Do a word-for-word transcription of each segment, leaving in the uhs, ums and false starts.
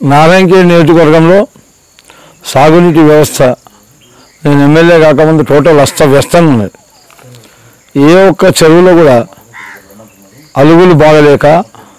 నారాయణఖేడ్ నియోజకవర్గంలో సాగునీటి వ్యవస్థ నేను ఎమ్మెల్యే కాకముందు టోటల్ అస్తవ్యస్తంగా ఉన్నది. ఏ ఒక్క చెరువులో కూడా అలుగులు బాగలేక,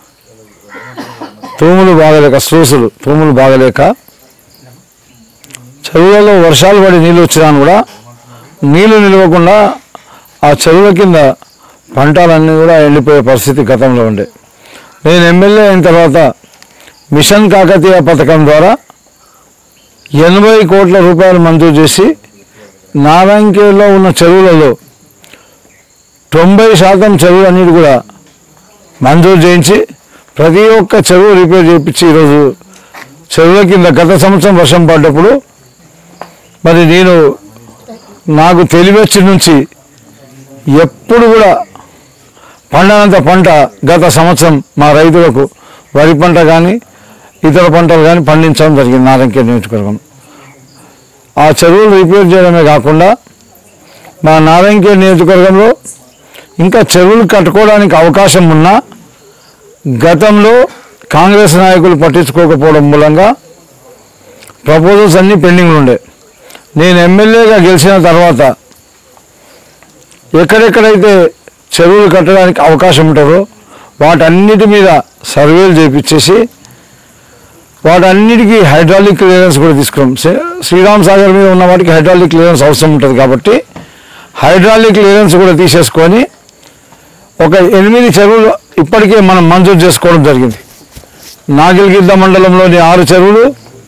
తూములు బాగలేక, స్లూసులు తూములు బాగలేక, చెరువులలో వర్షాలు పడి నీళ్ళు వచ్చినా కూడా నీళ్లు నిలవకుండా ఆ చెరువుల కింద పంటలన్నీ కూడా ఎండిపోయే పరిస్థితి గతంలో ఉండే. నేను ఎమ్మెల్యే అయిన తర్వాత మిషన్ కాకతీయ పథకం ద్వారా ఎనభై కోట్ల రూపాయలు మంజూరు చేసి నారాయణఖేడ్లో ఉన్న చెరువులలో తొంభై శాతం చెరువులన్నిటి కూడా మంజూరు చేయించి ప్రతి ఒక్క చెరువు రిపేర్ చేయించి ఈరోజు చెరువుల కింద గత సంవత్సరం వర్షం పడ్డప్పుడు మరి నేను నాకు తెలివచ్చి నుంచి ఎప్పుడు కూడా పండనంత పంట గత సంవత్సరం మా రైతులకు వరి పంట కానీ ఇతర పంటలు కానీ పండించడం జరిగింది నారాయణఖేడ్ నియోజకవర్గం. ఆ చెరువులు రిపేర్ చేయడమే కాకుండా మా నారాయణఖేడ్ నియోజకవర్గంలో ఇంకా చెరువులు కట్టుకోవడానికి అవకాశం ఉన్నా గతంలో కాంగ్రెస్ నాయకులు పట్టించుకోకపోవడం మూలంగా ప్రపోజల్స్ అన్నీ పెండింగ్లు ఉండే. నేను ఎమ్మెల్యేగా గెలిచిన తర్వాత ఎక్కడెక్కడైతే చెరువులు కట్టడానికి అవకాశం ఉంటుందో వాటన్నిటి మీద సర్వేలు చేయించేసి వాటన్నిటికీ హైడ్రాలిక్ క్లియరెన్స్ కూడా తీసుకున్నాం. శ్రీరామ్ సాగర్ మీద ఉన్న వాటికి హైడ్రాలిక్ క్లియరెన్స్ అవసరం ఉంటుంది కాబట్టి హైడ్రాలిక్ క్లియరెన్స్ కూడా తీసేసుకొని ఒక ఎనిమిది చెరువులు ఇప్పటికే మనం మంజూరు చేసుకోవడం జరిగింది. నాగిల్గిద్ద మండలంలోని ఆరు చెరువులు,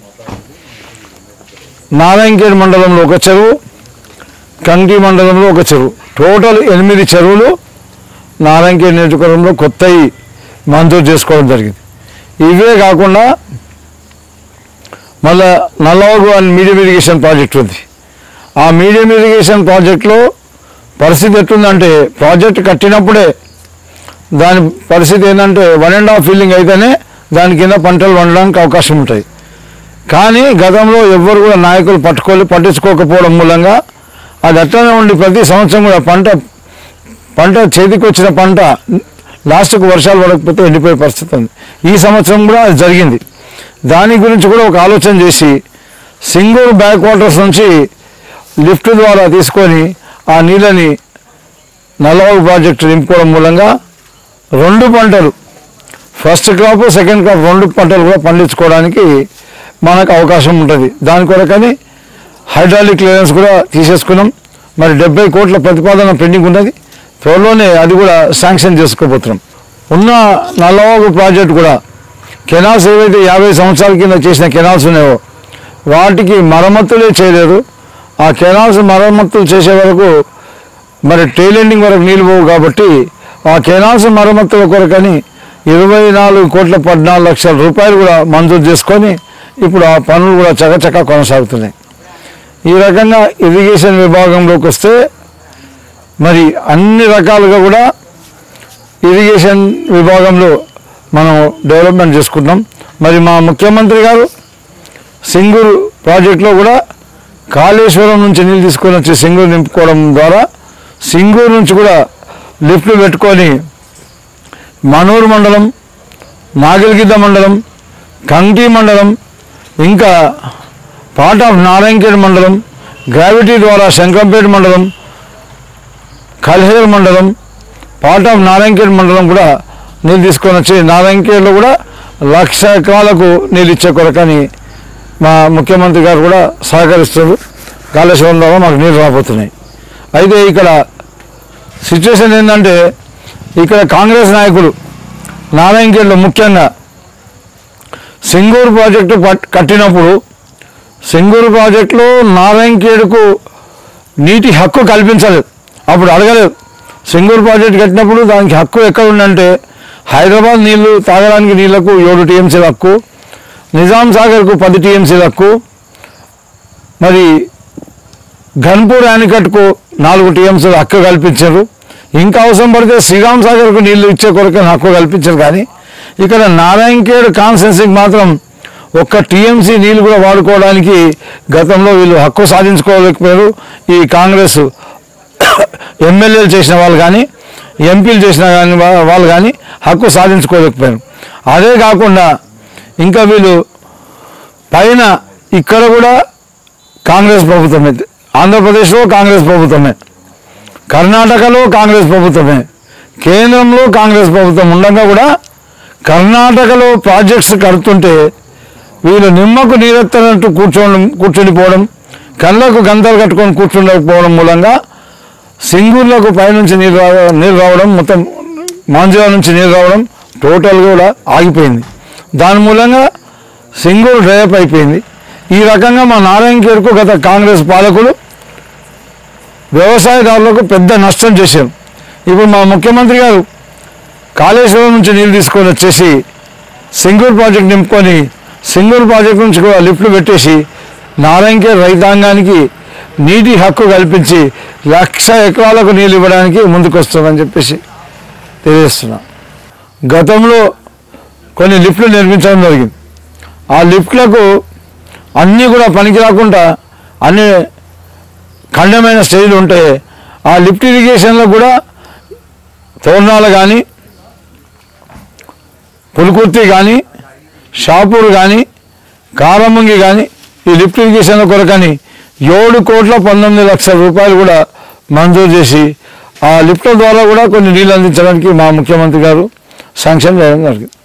నారాయణఖేడ్ మండలంలో ఒక చెరువు, కంకి మండలంలో ఒక చెరువు, టోటల్ ఎనిమిది చెరువులు నారాయణఖేడ్ నియోజకవర్గంలో కొత్తవి మంజూరు చేసుకోవడం జరిగింది. ఇవే కాకుండా మళ్ళా Nallavagu and medium irrigation project ఉంది. ఆ మీడియం ఇరిగేషన్ ప్రాజెక్టులో పరిస్థితి ఎట్లుందంటే ప్రాజెక్ట్ కట్టినప్పుడే దాని పరిస్థితి ఏంటంటే వన్ అండ్ హాఫ్ ఫీలింగ్ అయితేనే దాని కింద పంటలు వండడానికి అవకాశం ఉంటాయి. కానీ గతంలో ఎవ్వరు కూడా నాయకులు పట్టుకోలే పట్టించుకోకపోవడం మూలంగా అది అట్లనే ఉండి ప్రతి సంవత్సరం కూడా పంట పంట చేతికి వచ్చిన పంట లాస్ట్కు వర్షాలు పడకపోతే ఎండిపోయే పరిస్థితి ఉంది. ఈ సంవత్సరం కూడా అది జరిగింది. దాని గురించి కూడా ఒక ఆలోచన చేసి సింగూరు బ్యాక్ వాటర్స్ నుంచి లిఫ్ట్ ద్వారా తీసుకొని ఆ నీళ్ళని నల్లవగు ప్రాజెక్టు నింపుకోవడం మూలంగా రెండు పంటలు ఫస్ట్ క్రాప్ సెకండ్ క్రాప్ రెండు పంటలు కూడా పండించుకోవడానికి మనకు అవకాశం ఉంటుంది. దాని కొరకని హైడ్రాలిక్ క్లియరెన్స్ కూడా తీసేసుకున్నాం. మరి డెబ్బై కోట్ల ప్రతిపాదన పెండింగ్ ఉన్నది. త్వరలోనే అది కూడా శాంక్షన్ చేసుకోబోతున్నాం. ఉన్న నల్లవగు ప్రాజెక్టు కూడా కెనాల్స్ ఏవైతే యాభై సంవత్సరాల కింద చేసిన కెనాల్స్ ఉన్నాయో వాటికి మరమ్మతులే చేయలేదు. ఆ కెనాల్స్ మరమ్మతులు చేసే వరకు మరి టైల్ ఎండింగ్ వరకు నీళ్ళు పోవు కాబట్టి ఆ కెనాల్స్ మరమ్మతుల కొరకని ఇరవై నాలుగు కోట్ల పద్నాలుగు లక్షల రూపాయలు కూడా మంజూరు చేసుకొని ఇప్పుడు ఆ పనులు కూడా చకచకా కొనసాగుతున్నాయి. ఈ రకంగా ఇరిగేషన్ విభాగంలోకి వస్తే మరి అన్ని రకాలుగా కూడా ఇరిగేషన్ విభాగంలో మనం డెవలప్మెంట్ చేసుకుంటున్నాం. మరి మా ముఖ్యమంత్రి గారు సింగూరు ప్రాజెక్టులో కూడా కాళేశ్వరం నుంచి నీళ్ళు తీసుకొని వచ్చి సింగూరు నింపుకోవడం ద్వారా సింగూరు నుంచి కూడా లిఫ్ట్లు పెట్టుకొని మనూరు మండలం, నాగిల్గిద్ద మండలం, కంకి మండలం, ఇంకా పార్ట్ ఆఫ్ నారాయణఖేడ్ మండలం, గ్రావిటీ ద్వారా శంకరంపేట మండలం, కల్హేర్ మండలం, పార్ట్ ఆఫ్ నారాయణఖేడ్ మండలం కూడా నీళ్ళు తీసుకొని వచ్చి నారాయణఖేడ్లో కూడా లక్ష ఎకరాలకు నీళ్ళు ఇచ్చే కొరకని మా ముఖ్యమంత్రి గారు కూడా సహకరిస్తారు. కాళేశ్వరం ద్వారా మాకు నీళ్ళు రాబోతున్నాయి. అయితే ఇక్కడ సిచ్యువేషన్ ఏంటంటే ఇక్కడ కాంగ్రెస్ నాయకులు నారాయణఖేడ్లో ముఖ్యంగా సింగూరు ప్రాజెక్టు కట్టినప్పుడు సింగూరు ప్రాజెక్టులో నారాయణఖేడ్కు నీటి హక్కు కల్పించలేదు. అప్పుడు అడగలేదు. సింగూరు ప్రాజెక్టు కట్టినప్పుడు దానికి హక్కు ఎక్కడ ఉందంటే హైదరాబాద్ నీళ్లు తాగడానికి నీళ్లకు ఏడు టీఎంసీల హక్కు, నిజాం సాగర్కు పది టీఎంసీల హక్కు, మరి ఘన్పూర్ యానికట్కు నాలుగు టీఎంసీల హక్కు కల్పించారు. ఇంకా అవసరం పడితే శ్రీరామ్ సాగర్కు నీళ్లు ఇచ్చే కొరకు హక్కు కల్పించారు. కానీ ఇక్కడ నారాయణఖేడ్ కాన్స్టిట్యున్సీకి మాత్రం ఒక్క టీఎంసీ నీళ్ళు కూడా వాడుకోవడానికి గతంలో వీళ్ళు హక్కు సాధించుకోలేకపోయారు. ఈ కాంగ్రెస్ ఎమ్మెల్యేలు చేసిన వాళ్ళు కానీ ఎంపీలు చేసిన కానీ వాళ్ళు కానీ హక్కు సాధించుకోలేకపోయారు. అదే కాకుండా ఇంకా వీళ్ళు పైన ఇక్కడ కూడా కాంగ్రెస్ ప్రభుత్వమే, ఆంధ్రప్రదేశ్లో కాంగ్రెస్ ప్రభుత్వమే, కర్ణాటకలో కాంగ్రెస్ ప్రభుత్వమే, కేంద్రంలో కాంగ్రెస్ ప్రభుత్వం ఉండగా కూడా కర్ణాటకలో ప్రాజెక్ట్స్ కడుతుంటే వీళ్ళు నిమ్మకు నీరెత్తనట్టు కూర్చోవడం కూర్చొనిపోవడం, కళ్ళకు గంతలు కట్టుకొని కూర్చుండకపోవడం మూలంగా సింగూర్లకు పైనుంచి నీరు రా నీరు రావడం మొత్తం మాంజరా నుంచి నీరు రావడం టోటల్గా కూడా ఆగిపోయింది. దాని మూలంగా సింగూరు డ్రైఅప్ అయిపోయింది. ఈ రకంగా మా నారాయణఖేడ్కు గత కాంగ్రెస్ పాలకులు వ్యవసాయదారులకు పెద్ద నష్టం చేశారు. ఇప్పుడు మా ముఖ్యమంత్రి గారు కాళేశ్వరం నుంచి నీళ్ళు తీసుకొని వచ్చేసి సింగూరు ప్రాజెక్ట్ నింపుకొని సింగూరు ప్రాజెక్ట్ నుంచి కూడా లిఫ్ట్లు పెట్టేసి నారాయణఖేడ్ రైతాంగానికి నీటి హక్కు కల్పించి లక్ష ఎకరాలకు నీళ్ళు ఇవ్వడానికి ముందుకు వస్తుందని చెప్పేసి తెలియజేస్తున్నాం. గతంలో కొన్ని లిఫ్ట్లు నిర్మించడం జరిగింది. ఆ లిఫ్ట్లకు అన్నీ కూడా పనికి రాకుండా అన్ని ఖండమైన స్టేజ్లు ఉంటే ఆ లిఫ్ట్ ఇరిగేషన్లో కూడా తోర్నాలు కానీ పులుకుర్తి కానీ షాపూర్ కానీ కారమంగి కానీ ఈ లిఫ్ట్ ఇరిగేషన్ల కొరకని ఏడు కోట్ల పంతొమ్మిది లక్షల రూపాయలు కూడా మంజూరు చేసి ఆ లిఫ్ట్ల ద్వారా కూడా కొన్ని నీళ్ళు అందించడానికి మా ముఖ్యమంత్రి గారు శాంక్షన్ చేయడం జరిగింది.